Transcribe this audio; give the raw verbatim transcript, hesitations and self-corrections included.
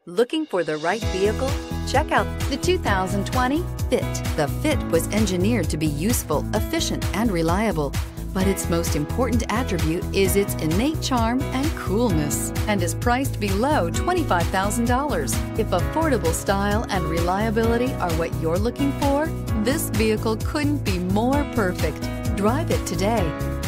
Looking for the right vehicle? Check out the two thousand twenty Fit. The Fit was engineered to be useful, efficient, and reliable. But its most important attribute is its innate charm and coolness, and is priced below twenty-five thousand dollars. If affordable style and reliability are what you're looking for, this vehicle couldn't be more perfect. Drive it today.